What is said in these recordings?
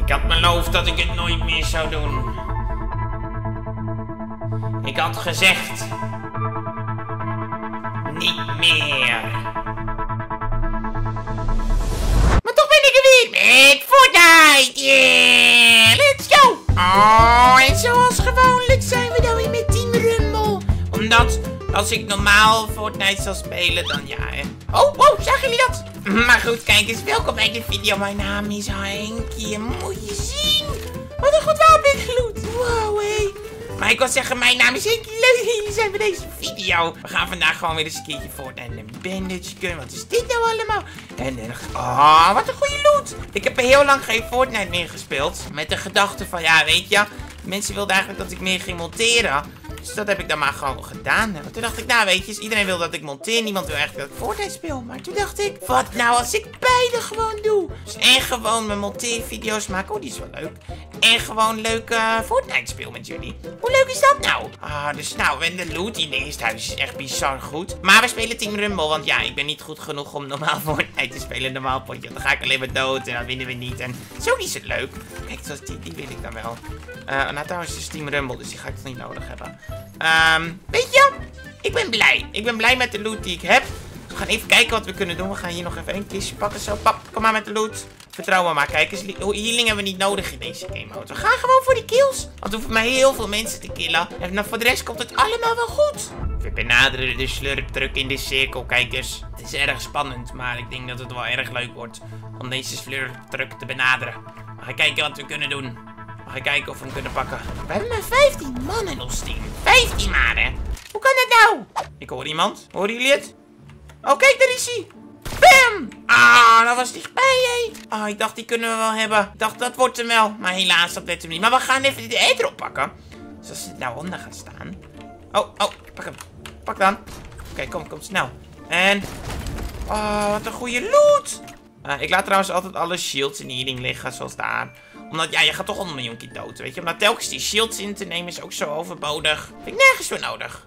Ik had beloofd dat ik het nooit meer zou doen. Ik had gezegd... niet meer. Maar toch ben ik er weer met Fortnite. Yeah, let's go. Oh, en zoals gewoonlijk zijn we dan weer met Team Rumble. Omdat als ik normaal Fortnite zal spelen, dan ja, hè. Oh, wow, zagen jullie dat? Maar goed, kijkers, welkom bij de video. Mijn naam is Henkie. Moet je zien. Wat een goed wapen geloot. Wow, hé. Maar ik wil zeggen, mijn naam is Henkie. Leuk dat jullie zijn bij deze video. We gaan vandaag gewoon weer eens een keertje Fortnite en een bandage kunnen. Wat is dit nou allemaal? Oh, wat een goede loot. Ik heb er heel lang geen Fortnite meer gespeeld. Met de gedachte van, ja, weet je, mensen wilden eigenlijk dat ik meer ging monteren. Dus dat heb ik dan maar gewoon gedaan. En toen dacht ik, nou weet je, iedereen wil dat ik monteer. Niemand wil eigenlijk dat ik Fortnite speel. Maar toen dacht ik, wat nou als ik beide gewoon doe? Dus en gewoon mijn monteervideo's maken. Oh, die is wel leuk. En gewoon leuke Fortnite speel met jullie. Hoe leuk is dat nou? Ah, dus nou, en de loot in de eerste huis is echt bizar goed. Maar we spelen Team Rumble, want ja, ik ben niet goed genoeg om normaal Fortnite te spelen. Normaal potje, dan ga ik alleen maar dood en dan winnen we niet. En zo is het leuk. Kijk, zoals die wil ik dan wel. Nou, trouwens is Team Rumble, dus die ga ik toch niet nodig hebben. Weet je, ik ben blij. Ik ben blij met de loot die ik heb. We gaan even kijken wat we kunnen doen. We gaan hier nog even een kistje pakken. Zo, pap, kom maar met de loot. Vertrouw me maar, kijkers. Healing hebben we niet nodig in deze game mode. We gaan gewoon voor die kills. Want het hoeven maar heel veel mensen te killen. En nou, voor de rest komt het allemaal wel goed. We benaderen de slurptruck in de cirkel, kijkers. Het is erg spannend, maar ik denk dat het wel erg leuk wordt om deze slurptruck te benaderen. We gaan kijken wat we kunnen doen. We gaan kijken of we hem kunnen pakken. We hebben maar 15 man in ons team. 15 maar, hè. Hoe kan dat nou? Ik hoor iemand. Horen jullie het? Oh, kijk, daar is hij. Bam! Ah, dat was dichtbij, hé. Ah, ik dacht, die kunnen we wel hebben. Ik dacht, dat wordt hem wel. Maar helaas, dat werd hem niet. Maar we gaan even de airdrop pakken. Dus als het nou onder gaat staan. Oh, pak hem. Pak dan. Oké, kom snel. En... oh, wat een goede loot. Ik laat trouwens altijd alle shields in de healing liggen, zoals daar. Omdat, ja, je gaat toch al een miljoen keer dood, weet je. Maar telkens die shields in te nemen is ook zo overbodig. Vind ik nergens voor nodig.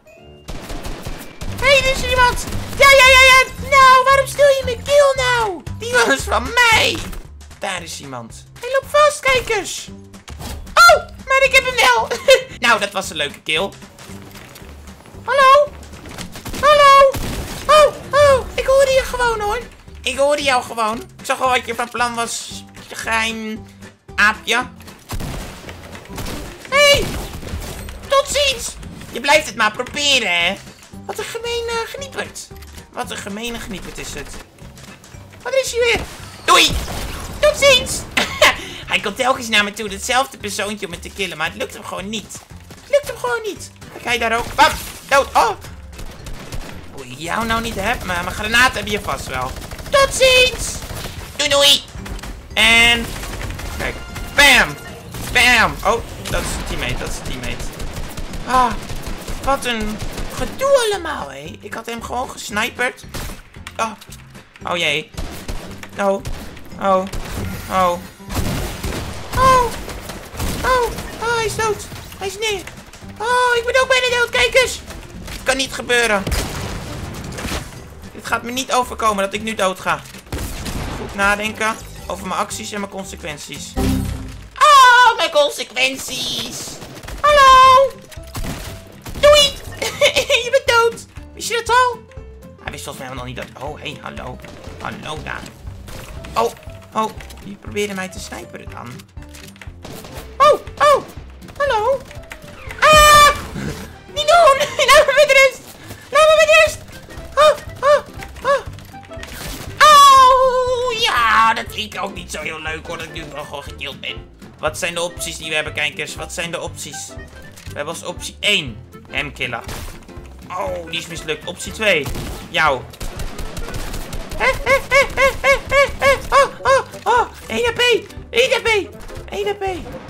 Hé, er is iemand. Ja. Nou, waarom stil je mijn kill nou? Die was van mij. Daar is iemand. Hij loopt vast, kijkers. Oh, maar ik heb hem wel. Nou, dat was een leuke kill. Hallo? Oh, ik hoorde je gewoon, hoor. Ik hoorde jou gewoon. Ik zag al wat je van plan was. Je geheim aapje. Hé, tot ziens. Je blijft het maar proberen, hè. Wat een gemene geniepert. Wat een gemene geniepert is het. Wat is hij weer? Doei. Tot ziens. Hij komt telkens naar me toe. Hetzelfde persoontje om me te killen. Maar het lukt hem gewoon niet. Kijk, hij daar ook. Bam. Dood. Oh. Hoe ik jou nou niet heb. Maar mijn granaat heb je vast wel. Tot ziens. Doei. En... kijk. Bam. Oh, dat is een teammate. Ah, wat een gedoe allemaal, hé. Ik had hem gewoon gesniperd. Oh jee. Oh, hij is dood. Hij is neer. Oh, ik ben ook bijna dood, kijkers. Het kan niet gebeuren. Dit gaat me niet overkomen dat ik nu dood ga. Goed nadenken over mijn acties en mijn consequenties. Oh, mijn consequenties. Hallo. Doei. Je bent dood. Wist je dat al? Hij wist volgens mij nog niet dat... oh, hé, hallo. Hallo daar. Oh, die probeerde mij te sniperen dan. Oh, hallo. Ah! Niet doen. Laat me met rust. Oh, ja, dat vind ik ook niet zo heel leuk, hoor, dat ik nu wel gewoon gekilld ben. Wat zijn de opties die we hebben, kijkers? Wat zijn de opties? We hebben als optie 1 hem killen. Oh, die is mislukt. Optie 2. Jou. 1 HP.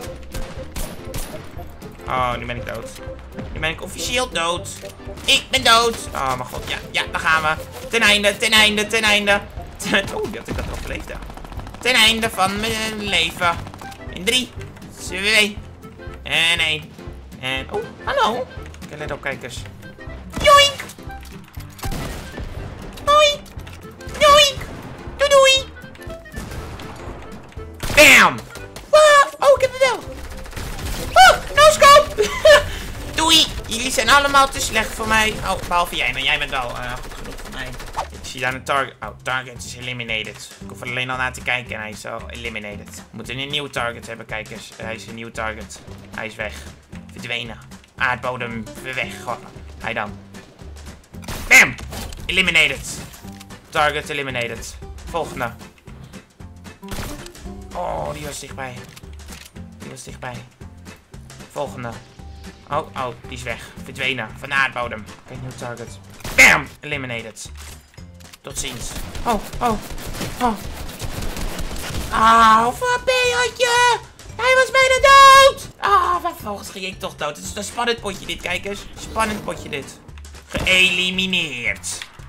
Oh, nu ben ik dood. Nu ben ik officieel dood. Ik ben dood. Oh, mijn god. Ja, daar gaan we. Ten einde. Oh, die had ik dat al geleefd, ja. Ten einde van mijn leven. In 3, 2, en 1. En, oh, hallo. Oké, let op, kijkers. Joink. Hoi. Joink. Doei. Bam. Wow. Oh, ik heb hem wel. Oh, no-scope. Doei. Jullie zijn allemaal te slecht voor mij. Oh, behalve jij. Maar jij bent wel goed genoeg voor mij. Ik zie daar een target. Oh, target is eliminated. Ik hoef er alleen al naar te kijken en hij is al eliminated. We moeten een nieuw target hebben, kijkers. Hij is een nieuw target. Hij is weg. Verdwenen. Aardbodem weg. Hij dan. Bam! Eliminated. Target eliminated. Volgende. Oh, die was dichtbij. Die was dichtbij. Volgende. Oh, die is weg. Verdwenen. Van de aardbodem. Oké, nieuw target. Bam! Eliminated. Tot ziens. Oh. Wat ben je? Hij was bijna dood. Vervolgens ging ik toch dood. Het is een spannend potje dit, kijkers. Spannend potje dit. Geëlimineerd.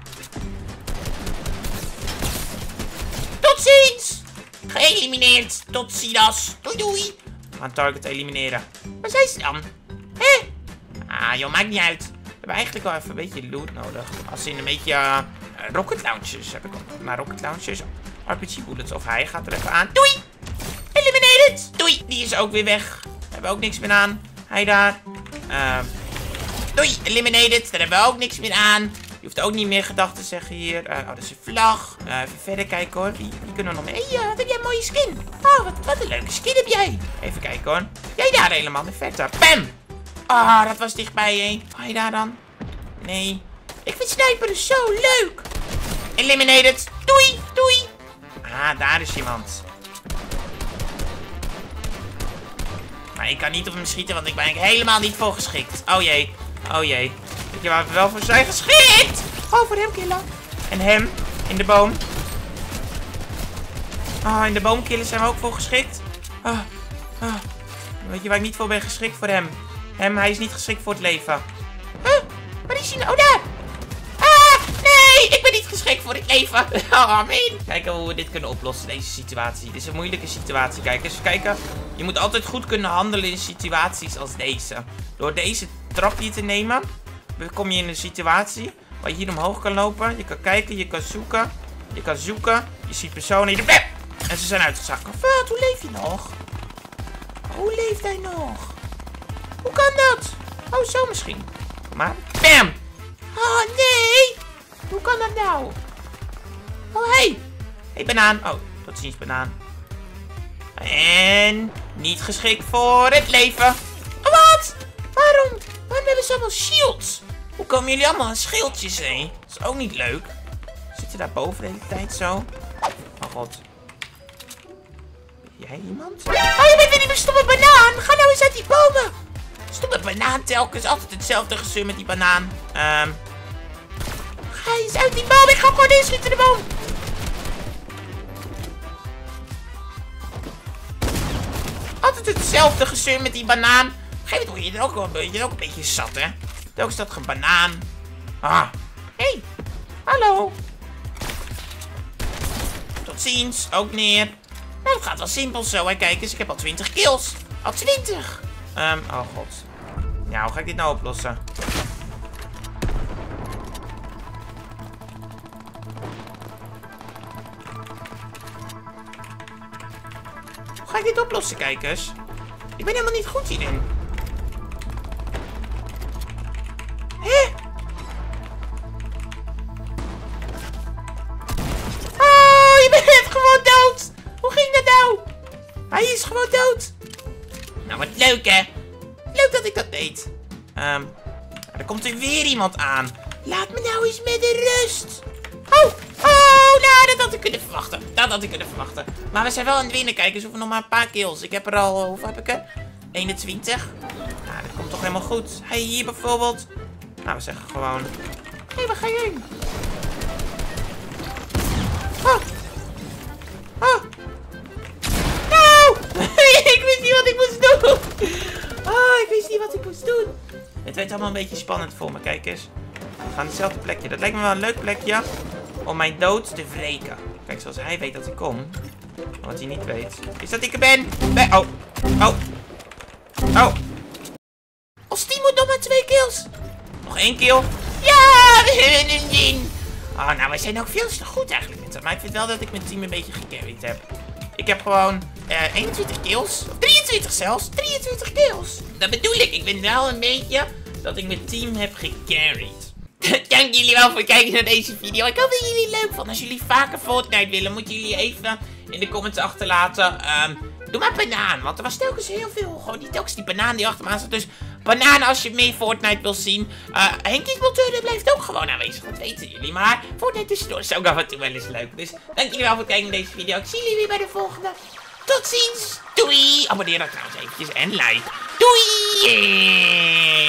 Tot ziens. Geëlimineerd. Tot ziens. Doei. We gaan target elimineren. Waar zijn ze dan? Hé? Joh, maakt niet uit. We hebben eigenlijk wel even een beetje loot nodig. Als in een beetje rocket launchers heb ik ook. Maar rocket launchers, RPG bullets of hij gaat er even aan. Doei! Eliminated! Doei! Die is ook weer weg. Daar hebben we ook niks meer aan. Hij daar. Doei! Eliminated. Daar hebben we ook niks meer aan. Je hoeft ook niet meer gedachten te zeggen hier. Dat is een vlag. Even verder kijken hoor. Wie kunnen we nog mee? Hey, wat heb jij een mooie skin. Oh, wat een leuke skin heb jij. Even kijken hoor. Jij daar helemaal in de verte. Bam! Dat was dichtbij, hé. Ga je daar dan? Nee. Ik vind sniper dus zo leuk. Eliminated. Doei. Daar is iemand. Maar ik kan niet op hem schieten, want ik ben helemaal niet voor geschikt. Oh jee. Weet je waar we wel voor zijn geschikt? Oh, voor hem killen. En hem. In de boom. In de boom killen zijn we ook voor geschikt. Weet je waar ik niet voor ben geschikt? Voor hem. Hij is niet geschikt voor het leven. Waar is hij nou? Oh, daar! Nee! Ik ben niet geschikt voor het leven. Man. Kijken hoe we dit kunnen oplossen, deze situatie. Dit is een moeilijke situatie, kijkers. Kijken, je moet altijd goed kunnen handelen in situaties als deze. Door deze trapje te nemen, kom je in een situatie waar je hier omhoog kan lopen. Je kan kijken, je kan zoeken. Je ziet personen hier. En ze zijn uitgezakt. Wat? Hoe leef je nog? Hoe leeft hij nog? Hoe kan dat? Oh, zo misschien. Kom maar. Bam! Nee! Hoe kan dat nou? Hey, banaan. Tot ziens, banaan. En niet geschikt voor het leven. Wat? Waarom hebben ze allemaal shields? Hoe komen jullie allemaal aan schildjes, hé? Dat is ook niet leuk. Zitten daar boven de hele tijd zo? Oh god. Ben jij iemand? Je bent weer niet meer stomme banaan. Ga nou eens uit die bomen. Stomme banaan telkens. Altijd hetzelfde gezeur met die banaan. Ga eens uit die boom. Ik ga gewoon inschieten de boom. Altijd hetzelfde gezeur met die banaan. Op een gegeven moment word je er ook een beetje zat, hè. Telkens dat een banaan. Hey. Hallo. Tot ziens. Ook neer. Nou, het gaat wel simpel zo, hè. Kijk eens, ik heb al 20 kills. Al 20. Oh god. Ja, hoe ga ik dit nou oplossen? Hoe ga ik dit oplossen, kijkers? Ik ben helemaal niet goed hierin. Hé? Je bent gewoon dood. Hoe ging dat nou? Hij is gewoon dood. Nou, wat leuk, hè? Leuk dat ik dat deed. Er komt er weer iemand aan. Laat me nou eens met de rust. Nou, dat had ik kunnen verwachten. Maar we zijn wel aan het winnen, kijkers. We hoeven nog maar een paar kills. Ik heb er al, hoeveel heb ik er? 21. Nou, dat komt toch helemaal goed. Hey, hier bijvoorbeeld. Nou, we zeggen gewoon... Hé, waar ga je heen? Nou! Ik wist niet wat ik moest doen. Het werd allemaal een beetje spannend voor me, kijkers. We gaan hetzelfde plekje. Dat lijkt me wel een leuk plekje om mijn dood te wreken. Kijk, zoals hij weet dat ik kom. Maar wat hij niet weet, is dat ik er ben. Ons team moet nog maar 2 kills. Nog 1 kill. Ja, we hebben een win. Nou, wij zijn ook veel te goed eigenlijk met hem. Maar ik vind wel dat ik mijn team een beetje gecarried heb. Ik heb gewoon 21 kills. Of 23 zelfs. 23 kills. Dat bedoel ik. Ik vind wel een beetje dat ik mijn team heb gecarried. Dank jullie wel voor het kijken naar deze video. Ik hoop dat jullie het leuk vonden. Als jullie vaker Fortnite willen, moeten jullie even in de comments achterlaten. Doe maar banaan, want er was telkens heel veel. Gewoon die telkens die banaan die achter me aan zat. Dus banaan als je meer Fortnite wil zien. Henkies Multurden blijft ook gewoon aanwezig. Dat weten jullie. Maar Fortnite tussendoor is ook af en toe wel eens leuk. Dus dank jullie wel voor het kijken naar deze video. Ik zie jullie weer bij de volgende. Tot ziens. Doei. Abonneer dan trouwens eventjes en like. Doei.